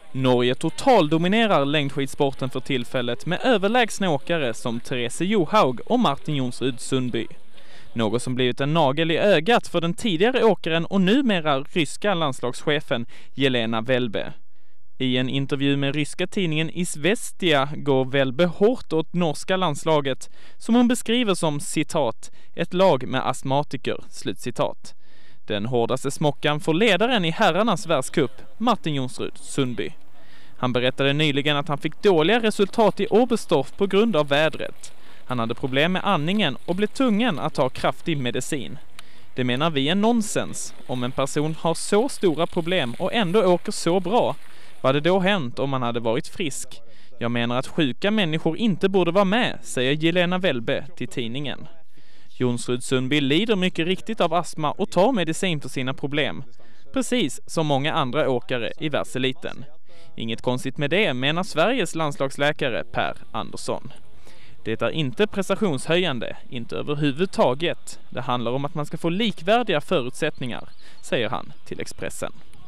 Norge totaldominerar längdskidsporten för tillfället med överlägsna åkare som Therese Johaug och Martin Jonsrud Sundby. Något som blivit en nagel i ögat för den tidigare åkaren och numera ryska landslagschefen Jelena Velbe. I en intervju med ryska tidningen Izvestia går Velbe hårt åt norska landslaget som hon beskriver som citat ett lag med astmatiker, slutcitat. Den hårdaste smockan får ledaren i herrarnas världscup, Martin Jonsrud Sundby. Han berättade nyligen att han fick dåliga resultat i Oberstdorf på grund av vädret. Han hade problem med andningen och blev tvungen att ta kraftig medicin. Det menar vi är nonsens. Om en person har så stora problem och ändå åker så bra, vad hade då hänt om man hade varit frisk? Jag menar att sjuka människor inte borde vara med, säger Jelena Velbe till tidningen. Jonsrud Sundby lider mycket riktigt av astma och tar medicin för sina problem. Precis som många andra åkare i världseliten. Inget konstigt med det, menar Sveriges landslagsläkare Per Andersson. Det är inte prestationshöjande, inte överhuvudtaget. Det handlar om att man ska få likvärdiga förutsättningar, säger han till Expressen.